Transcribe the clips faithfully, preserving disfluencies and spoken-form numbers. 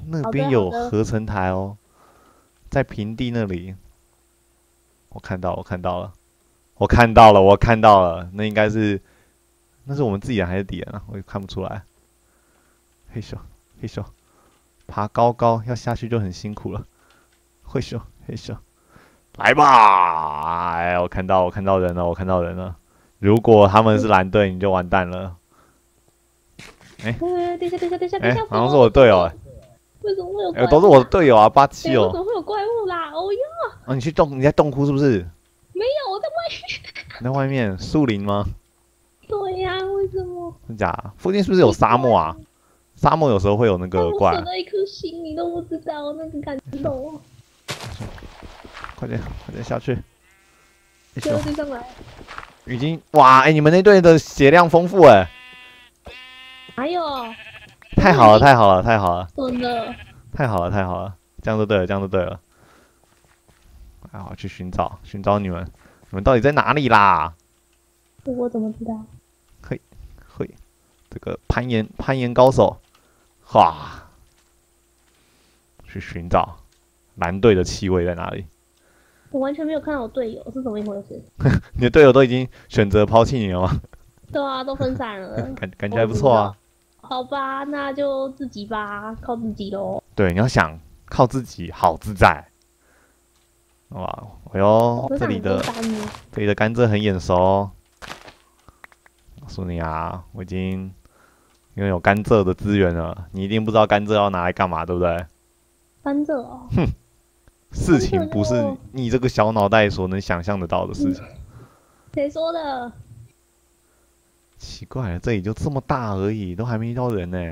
那边有合成台哦，在平地那里。我看到，我看到了，我看到了，我看到了，那应该是，那是我们自己人还是敌人啊？我也看不出来。嘿咻，嘿咻，爬高高要下去就很辛苦了。嘿咻，嘿咻，来吧！哎，我看到，我看到人了，我看到人了。如果他们是蓝队，你就完蛋了。哎、 欸，等一下，等一下，等一下， 哎、 等一下， 好像是我的队友哎、 为什么会有怪哎、 物？ 都是我的队友啊，八七哦。 为什么会有怪物啦？哦哟！ 啊，你去洞，你在洞窟是不是？ 没有，我在外面。 你在外面树林吗？ 对呀、啊，为什么？ 真假？附近是不是有沙漠啊？沙漠有时候会有那个怪。 我舍了一颗心，你都不知道那个感动哦。 快点，快点下去！ 最后追上来。 已经哇，哎、欸，你们那队的血量丰富哎。 还有。 太好了，太好了，太好了！ 真的。 太好了，太好了！这样就对了，这样就对了。哎，我去寻找，寻找你们，你们到底在哪里啦？ 我怎么知道？ 嘿，嘿，这个攀岩攀岩高手，哇！去寻找蓝队的气味在哪里？ 我完全没有看到我队友是怎么一回事。 你的队友都已经选择抛弃你了吗？ 对啊，都分散了。 感感觉还不错啊。 好吧，那就自己吧，靠自己喽。 对，你要想靠自己，好自在。哇，哎呦，这里的这里的甘蔗很眼熟哦。告诉你啊，我已经拥有甘蔗的资源了，你一定不知道甘蔗要拿来干嘛，对不对？ 甘蔗哦。 哼，事情不是你这个小脑袋所能想象得到的事情。 谁说的？ 奇怪了，这里就这么大而已，都还没遇到人呢。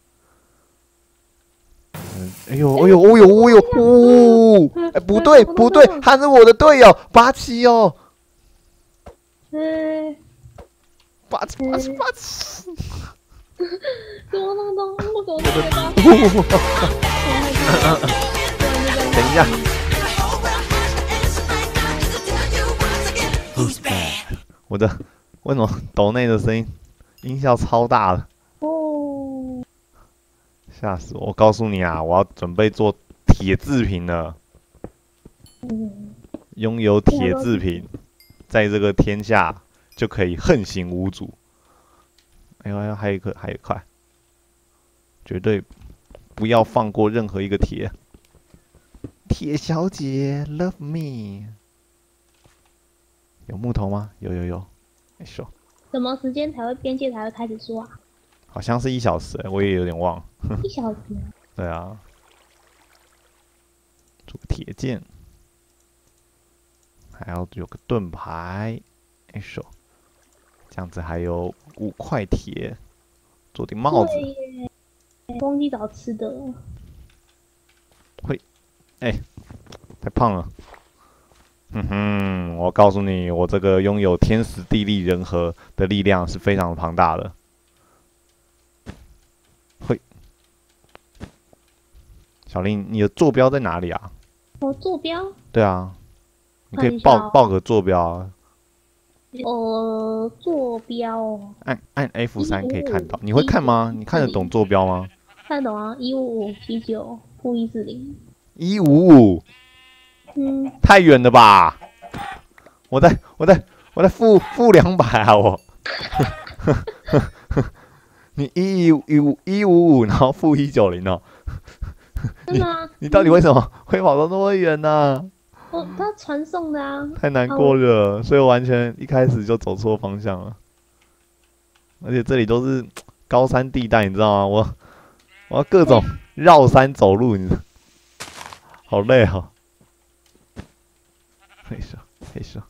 嗯，哎呦，哎呦，哦呦，哦呦，哦，哎，不对，不对，他是我的队友，八七哦。 嗯。 八七，八七，八七。 怎么弄弄？我怎么对吧？ 等一下。我的为什么抖内的声音音效超大的？ 哦， 吓死我！我告诉你啊，我要准备做铁制品了。 嗯， 拥有铁制品，在这个天下就可以横行无阻。哎呦哎呦，还有一颗，还有一块，绝对不要放过任何一个铁。铁小姐 ，love me。有木头吗？有有有，哎呦。 什么时间才会边界才会开始说啊？ 好像是一小时、欸，我也有点忘了。 一小时。 对啊。做个铁剑，还要有个盾牌，哎呦，这样子还有五块铁，做顶帽子。 忘记找吃的了。 会，哎、欸，太胖了。哼哼，我告诉你，我这个拥有天时地利人和的力量是非常庞大的。会，小林，你的坐标在哪里啊？ 我坐标？ 对啊，你可以报报个坐标啊。 呃，坐标。 按按 F 三可以看到，你会看吗？你看得懂坐标吗？ 看得懂啊，一五五七九负一四零。 一五五。 嗯， 太远了吧！我在我在我在负负两百啊！我，你一五一五一五五，然后负一九零哦。 真的吗？ 你到底为什么会跑到那么远呢？ 哦，他传送的啊。 太难过了，所以我完全一开始就走错方向了。而且这里都是高山地带，你知道吗？我我要各种绕山走路，你知道，好累哦。黑色，黑色，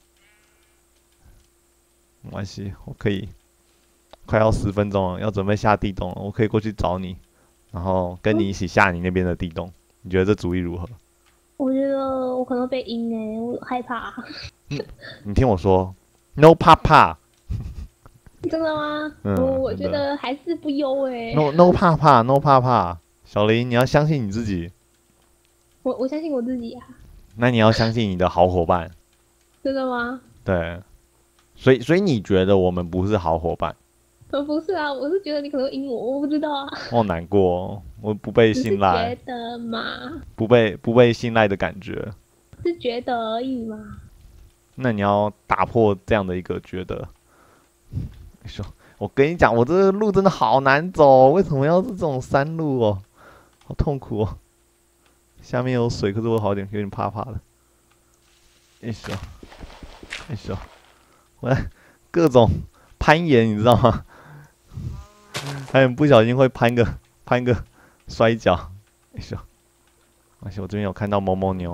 没关系，我可以。快要十分钟了，要准备下地洞了，我可以过去找你，然后跟你一起下你那边的地洞。你觉得这主意如何？ 我觉得我可能被阴哎，我害怕。 嗯，你听我说 ，No 怕怕。 真的吗？嗯，我觉得还是不优哎。 No No 怕怕 No 怕怕，小林，你要相信你自己。 我我相信我自己啊。 那你要相信你的好伙伴。 真的吗？ 对，所以所以你觉得我们不是好伙伴？ 呃，不是啊，我是觉得你可能会赢我，我不知道啊。 我好难过哦，我不被只是信赖， 觉得嘛， 不被不被信赖的感觉。 是觉得而已嘛。 那你要打破这样的一个觉得。说，我跟你讲，我这个路真的好难走，为什么要是这种山路哦？好痛苦哦。下面有水，可是我好点有点怕怕的。哎呦，哎呦，我各种攀岩，你知道吗？还很不小心会攀个攀个摔跤。哎呦，而且我这边有看到某某牛，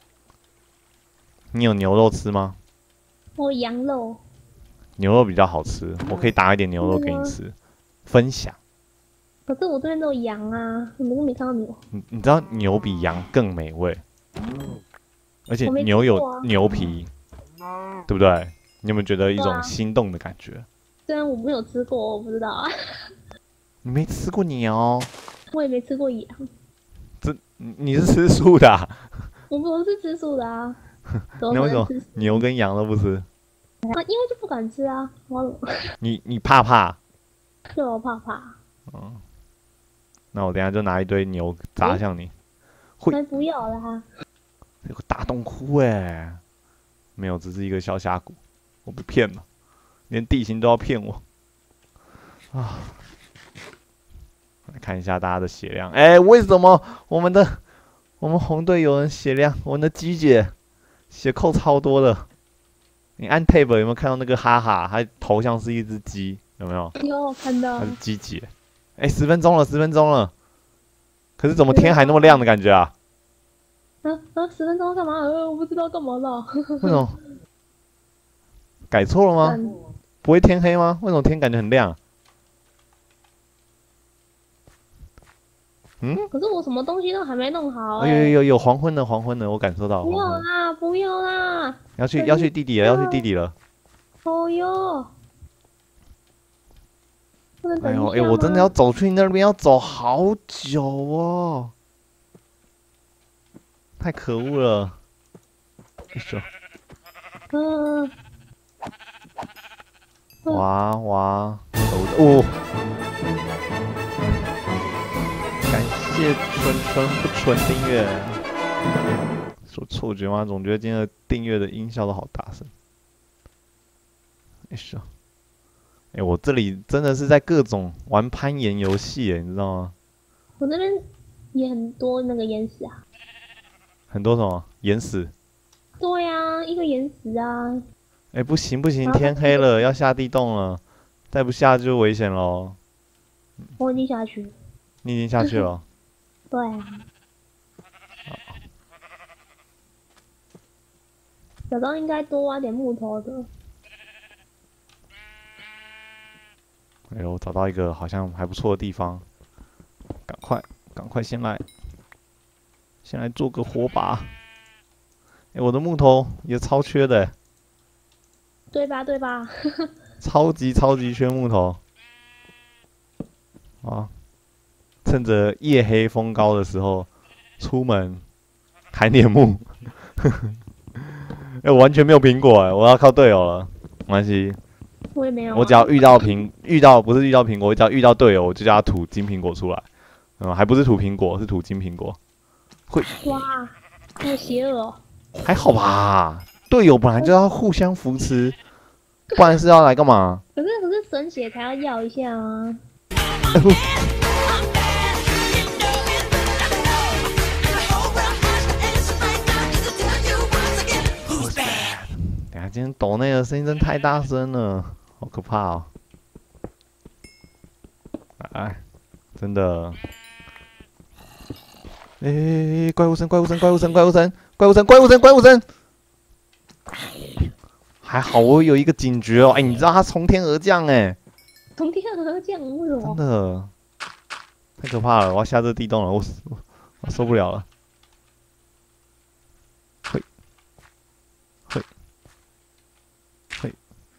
你有牛肉吃吗？ 我羊肉。 牛肉比较好吃，我可以打一点牛肉给你吃，分享。 可是我这边都有羊啊，你们都没看到牛。 你你知道牛比羊更美味，而且我没吃牛有过啊牛皮，对不对？你有没有觉得一种对啊心动的感觉？ 虽然我没有吃过，我不知道啊。 你没吃过牛， 我也没吃过羊， 这你你是吃素的啊？ 我不是吃素的啊。怎么那为什么可能吃素牛跟羊都不吃？ 啊？因为就不敢吃啊，我你你怕怕？ 对我怕怕。 嗯，那我等一下就拿一堆牛砸向你。会才不要啦！ 有个大洞窟哎，没有，只是一个小峡谷，我被骗了，连地形都要骗我啊！来看一下大家的血量，哎、为什么我们的我们红队有人血量，我们的鸡姐血扣超多的？你按 tab 有没有看到那个哈哈？它头像是一只鸡，有没有？ 有我看到它是鸡姐。哎、十分钟了，十分钟了，可是怎么天还那么亮的感觉啊？ 啊啊！十分钟干嘛？呃，我不知道干嘛了。 为什么？改错了吗？ 嗯不会天黑吗？为什么天感觉很亮？嗯， 可是我什么东西都还没弄好哎、 哦有有有有黄昏了，黄昏了，我感受到不要黄昏。 啦，不要啦！ 要去要去地底了，要去地底了。 哦哟，不能等哎呦哎， 一下吗我真的要走去那边，要走好久哦，太可恶了。哎呦， 嗯，嗯哇哇，哦，感谢纯纯不纯订阅。说错觉吗？总觉得今天的订阅的音效都好大声。哎呦，哎，我这里真的是在各种玩攀岩游戏，哎，你知道吗？ 我那边也很多那个岩石啊。 很多什么岩石。 对呀、一个岩石啊。 哎，不行不行， 然后天黑了，要下地洞了，再不下就危险喽。 我已经下去了。 你已经下去了。 对啊。小张应该多挖点木头的。 哎呦，找到一个好像还不错的地方，赶快赶快先来，先来做个火把。哎，我的木头也超缺的， 对吧？对吧？ 超级超级缺木头。啊，趁着夜黑风高的时候出门砍点木。哎，我完全没有苹果哎，我要靠队友了。没关系， 我也没有、啊。 我只要遇到苹遇到不是遇到苹果，我只要遇到队友，我就叫他吐金苹果出来。嗯，还不是吐苹果，是吐金苹果。会哇，好邪恶哦！ 还好吧？队友本来就要互相扶持，不然是要来干嘛？ 可是可是神血才要要一下啊。 等下今天抖内的声音真太大声了，好可怕哦！哎，真的。哎、欸欸，怪物声，怪物声，怪物声，怪物声，怪物声，怪物声，怪物声！还好我有一个警觉哦，哎、欸，你知道他从天而降哎， 从天而降，为什么？ 真的太可怕了！我要下这地洞了，我我受不了了。嘿，嘿，嘿，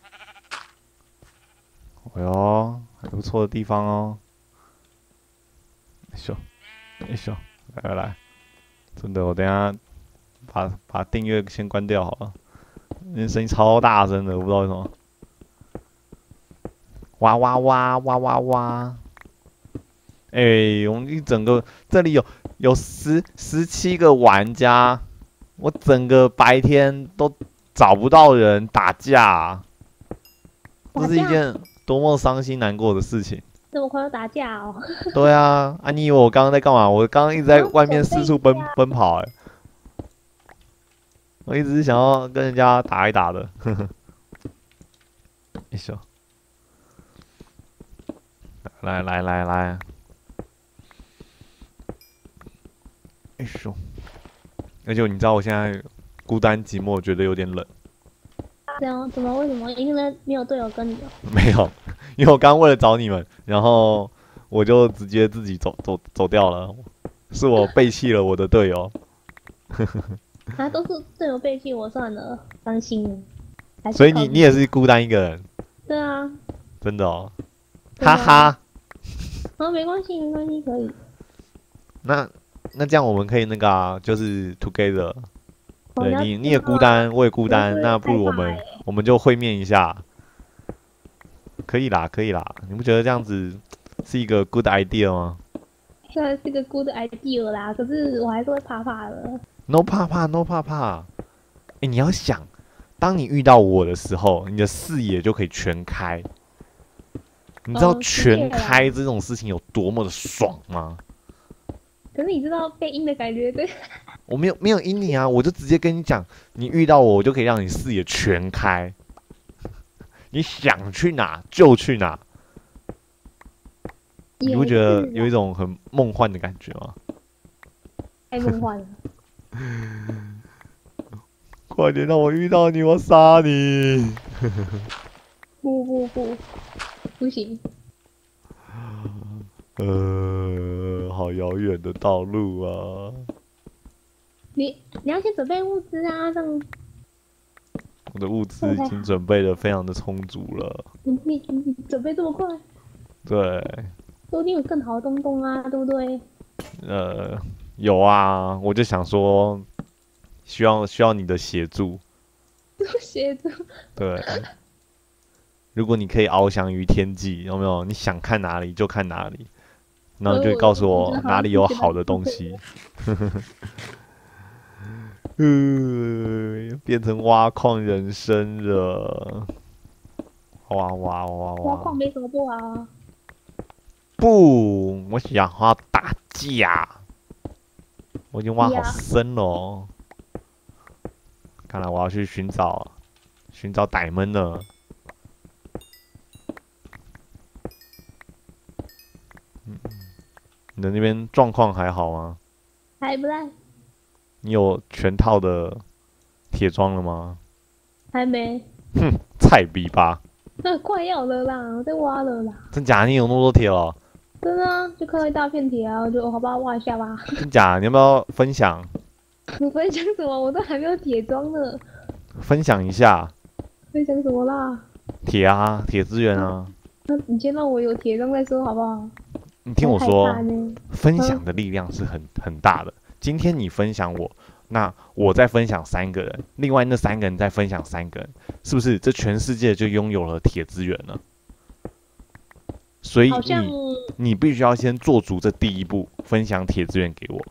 哎呦，还不错的地方哦。哎呦，哎呦。来来来，真的，我等一下把把订阅先关掉好了，因为声音超大声的，我不知道为什么。 哇哇哇哇哇哇！哎、欸，我们一整个这里有有十十七个玩家，我整个白天都找不到人打架、啊，这是一件多么伤心难过的事情。 这么快要打架哦？ 对啊，啊，你以为我刚刚在干嘛？我刚刚一直在外面四处奔奔跑、欸，哎，我一直是想要跟人家打一打的，呵呵。一手，来来来来，一手。而且你知道我现在孤单寂寞，觉得有点冷。 这样怎么？为什么？因为没有队友跟你哦。 没有，因为我刚刚为了找你们，然后我就直接自己走走走掉了，是我背弃了我的队友。 啊，都是队友背弃我算了，伤心了。 所以你你也是孤单一个人？ 对啊。 真的哦，哈哈。 啊，没关系，没关系，可以。 那那这样我们可以那个啊，就是 together。对你你也孤单，我也孤单，那不如我们我们就会面一下。可以啦，可以啦，你不觉得这样子是一个 good idea 吗？ 虽然是个 good idea 啦，可是我还是会怕怕的。 No 怕怕 ，No 怕怕。哎、欸，你要想，当你遇到我的时候，你的视野就可以全开。你知道全开这种事情有多么的爽吗？ 可是你知道被阴的感觉对？ 我没有没有阴你啊，我就直接跟你讲，你遇到我，我就可以让你视野全开，你想去哪就去哪。你不觉得有一种很梦幻的感觉吗？ 太梦幻了！ 快点让我遇到你，我杀你！ 不不不，不行。 呃，好遥远的道路啊！ 你你要先准备物资啊，这样。 我的物资已经准备的非常的充足了。 你你你准备这么快？ 对。 说不定有更好的东东啊，对不对？ 呃，有啊，我就想说，需要需要你的协助。 协助。 对。如果你可以翱翔于天际，有没有？你想看哪里就看哪里，然后你就告诉我哪里有好的东西。呃，变成挖矿人生了。哇哇哇哇！ 挖矿没什么不好啊。 不，我想要打架。我已经挖好深了、哦。看来我要去寻找寻找歹们了。嗯，你的那边状况还好吗？ 还不赖。 你有全套的铁装了吗？ 还没。 哼，菜逼吧。 那快要了啦，我在挖了啦。 真假？你有那么多铁哦？ 真的啊，就看到一大片铁啊，我就好吧，挖一下吧。 真假？你要不要分享？ 你分享什么？我都还没有铁装呢。 分享一下。 分享什么啦？ 铁啊，铁资源啊。 那你先让我有铁装再说好不好？ 你听我说，分享的力量是很很大的。今天你分享我，那我再分享三个人，另外那三个人再分享三个人，是不是？这全世界就拥有了铁资源了。所以你你必须要先做足这第一步，分享铁资源给我。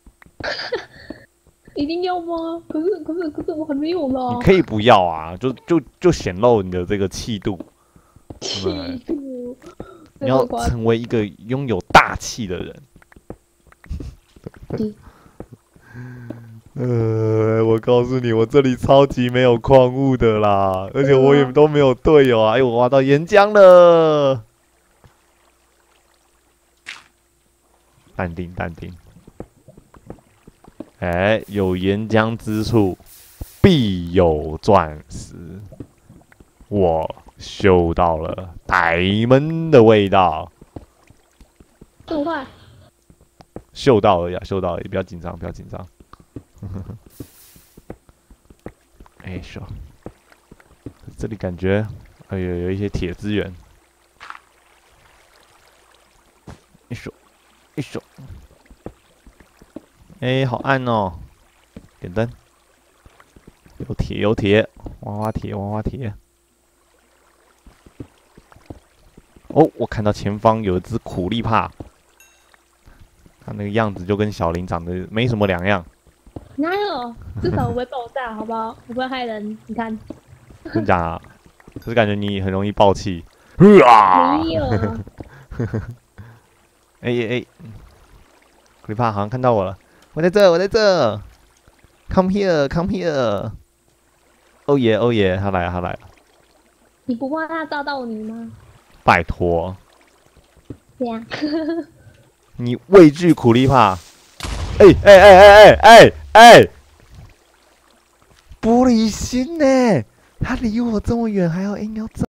一定要吗？可是可是可是我还没有呢。 你可以不要啊，就就就显露你的这个气度。 气度。 你要成为一个拥有大气的人。呃，我告诉你，我这里超级没有矿物的啦，而且我也都没有队友啊！哎，我挖到岩浆了。淡定，淡定。哎，有岩浆之处，必有钻石。我嗅到了歹门的味道。 这么快？ 嗅到了呀，嗅到了，不要紧张，不要紧张。哎，说，这里感觉，哎呦，有一些铁资源。一手，一手。哎，好暗哦！点灯。有铁，有铁，挖挖铁，挖挖铁。 哦，我看到前方有一只苦力怕，它那个样子就跟小林长得没什么两样。 哪有？至少我会爆炸，好不好？我不会害人。你看， 真假啊？就是感觉你很容易爆气。啊！ 没有。 哎哎哎，苦力怕好像看到我了，我在这，我在这。Come here, come here。哦耶，哦耶，他来了，他来了。 你不怕他照到你吗？ 拜托， 对呀。 你畏惧苦力怕？哎哎哎哎哎哎！玻璃心呢？他离我这么远，还要硬要照。